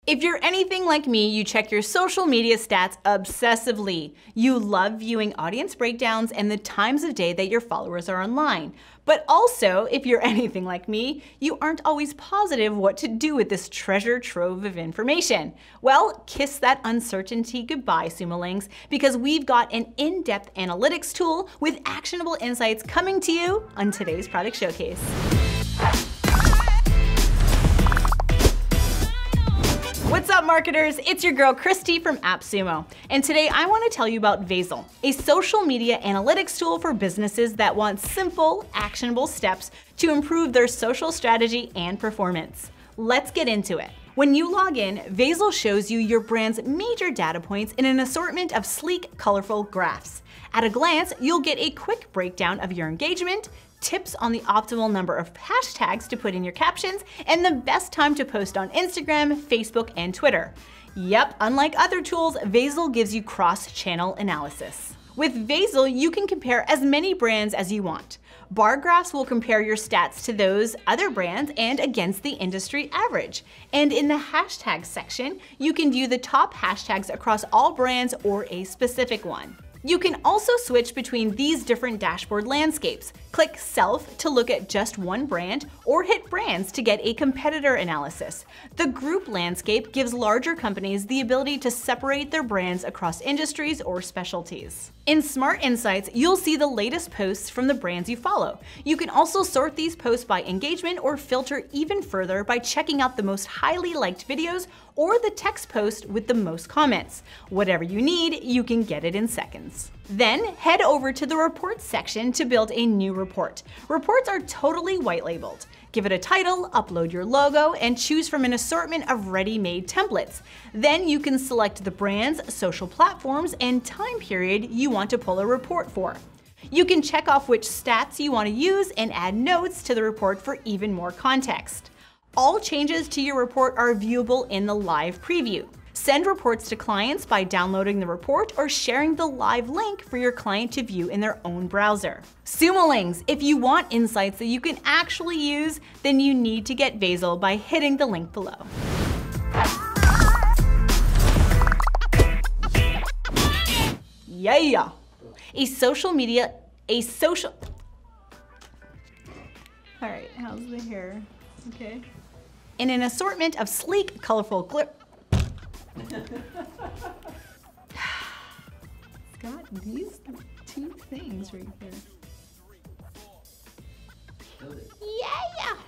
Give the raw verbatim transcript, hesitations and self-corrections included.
If you're anything like me, you check your social media stats obsessively. You love viewing audience breakdowns and the times of day that your followers are online. But also, if you're anything like me, you aren't always positive what to do with this treasure trove of information. Well, kiss that uncertainty goodbye, Sumolings, because we've got an in-depth analytics tool with actionable insights coming to you on today's product showcase. What's up, marketers? It's your girl Christy from AppSumo, and today I want to tell you about Vaizle, a social media analytics tool for businesses that want simple, actionable steps to improve their social strategy and performance. Let's get into it. When you log in, Vaizle shows you your brand's major data points in an assortment of sleek, colorful graphs. At a glance, you'll get a quick breakdown of your engagement, tips on the optimal number of hashtags to put in your captions, and the best time to post on Instagram, Facebook, and Twitter. Yep, unlike other tools, Vaizle gives you cross-channel analysis. With Vaizle, you can compare as many brands as you want. Bar graphs will compare your stats to those other brands and against the industry average. And in the hashtag section, you can view the top hashtags across all brands or a specific one. You can also switch between these different dashboard landscapes. Click Self to look at just one brand, or hit Brands to get a competitor analysis. The group landscape gives larger companies the ability to separate their brands across industries or specialties. In Smart Insights, you'll see the latest posts from the brands you follow. You can also sort these posts by engagement or filter even further by checking out the most highly liked videos or the text post with the most comments. Whatever you need, you can get it in seconds. Then head over to the Reports section to build a new report. Reports are totally white labeled. Give it a title, upload your logo, and choose from an assortment of ready-made templates. Then you can select the brands, social platforms, and time period you want to pull a report for. You can check off which stats you want to use and add notes to the report for even more context. All changes to your report are viewable in the live preview. Send reports to clients by downloading the report or sharing the live link for your client to view in their own browser. Sumolings, if you want insights that you can actually use, then you need to get Vaizle by hitting the link below. Yeah! A social media, a social... All right, how's the hair? Okay. In an assortment of sleek, colorful gli- It's got these two things right here. Yeah!